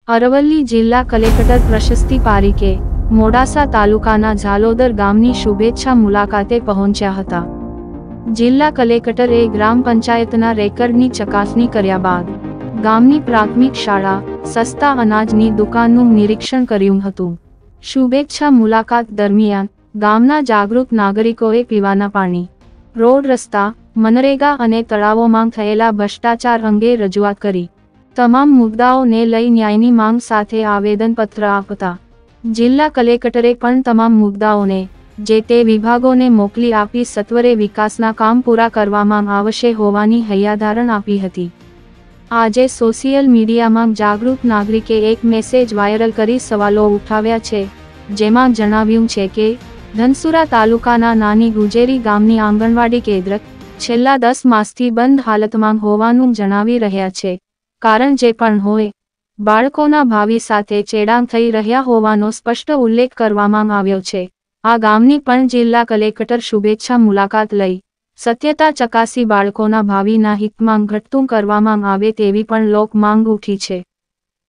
અરવલ્લી જિલ્લા કલેક્ટર પ્રશસ્તિ પારીકે મોડાસા તાલુકાના ઝાલોદર ગામની શુભેચ્છા મુલાકાતે પહોંચ્યા હતા। જિલ્લા કલેક્ટરે ગ્રામ પંચાયતના રેકર્ડની ચકાસણી કર્યા બાદ ગામની પ્રાથમિક શાળા, સસ્તા અનાજની દુકાનનું નિરીક્ષણ કર્યું હતું। શુભેચ્છા મુલાકાત દરમિયાન ગામના જાગૃત નાગરિકોએ પીવાના પાણી, રોડ રસ્તા, મનરેગા અને તળાવોમાં થયેલા ભ્રષ્ટાચાર અંગે રજૂઆત કરી। તમામ મુદ્દાઓને લઈ ન્યાયની માંગ સાથે આવેદનપત્ર આપતા જિલ્લા કલેક્ટરે પણ તમામ મુદ્દાઓને જે તે વિભાગોને મોકલી આપી સત્વરે વિકાસના કામ પૂરા કરવામાં આવશે હોવાની હૈયાધારણ આપી હતી। આજે સોશિયલ મીડિયામાં જાગૃત નાગરિકે એક મેસેજ વાયરલ કરી સવાલો ઉઠાવ્યા છે, જેમાં જણાવ્યું છે કે ધનસુરા તાલુકાના નાની ગુજેરી ગામની આંગણવાડી કેન્દ્ર છેલ્લા 10 માસથી બંધ હાલતમાં હોવાનું જણાવી રહ્યા છે। કારણ જે પણ હોય, બાળકોના ભાવિ સાથે ચેડાં થઈ રહ્યા હોવાનો સ્પષ્ટ ઉલ્લેખ કરવામાં આવ્યો છે। આ ગામની પણ જિલ્લા કલેક્ટર શુભેચ્છા મુલાકાત લઈ સત્યતા ચકાસી બાળકોના ભાવિના હિતમાં ઘટતું કરવામાં આવે તેવી પણ લોક માંગ ઉઠી છે।